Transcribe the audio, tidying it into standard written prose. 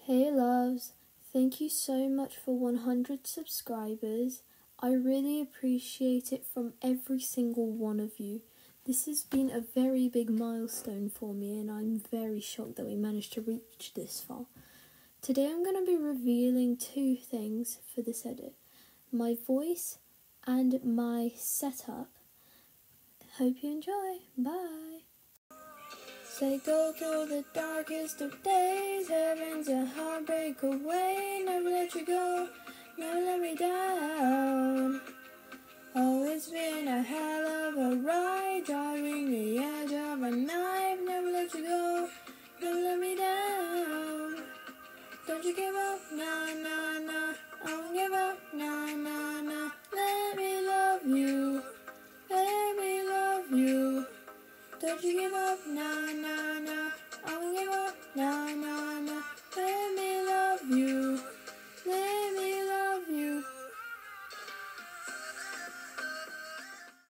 Hey loves, thank you so much for 100 subscribers. I really appreciate it from every single one of you. This has been a very big milestone for me and I'm very shocked that we managed to reach this far. Today I'm going to be revealing two things for this edit. My voice and my setup. Hope you enjoy. Bye! Say go through the darkest of days, heaven's a heartbreak away, never let you go, never let me down. Oh, it's been a hell of a ride, driving the edge of a knife, never let you go, never let me down. Don't you give up, nah, nah.